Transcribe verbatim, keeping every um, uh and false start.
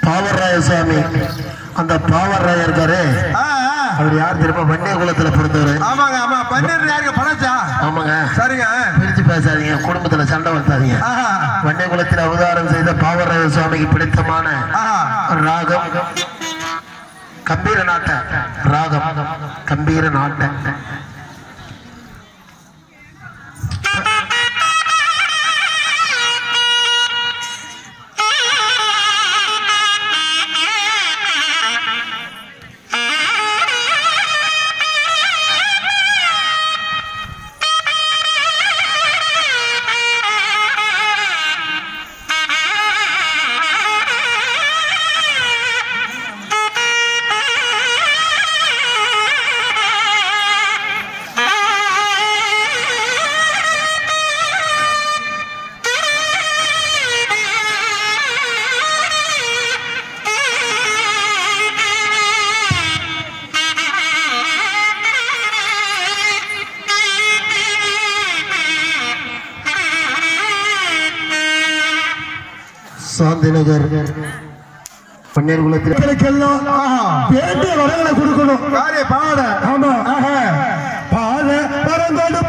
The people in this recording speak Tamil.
பாவராய சுவாமி. அந்த பாவராய இருக்காரு, அவர் யார் தெரியுமா? வன்னிய குலத்துல பிறந்தவர். ஆமாங்க. ஆமா, பன்னீர் யாருக்கு பணச்சா? ஆமாங்க. சரிங்க. பிரிச்சு பேசாதீங்க, குடும்பத்துல சண்டை வளர்த்தாதீங்க. வன்னிய குலத்தில் அவதாரம் செய்த பாவராய சுவாமிக்கு பிடித்தமான ராகம் கம்பீர நாட்ட ராகம் கம்பீர நாட்ட. சாந்தி நகர் பன்னீர் குலத்திற்கெல்லாம் வேண்டிய வரங்களை கொடுக்கணும். பாட. ஆமா, பாட வரங்கொடு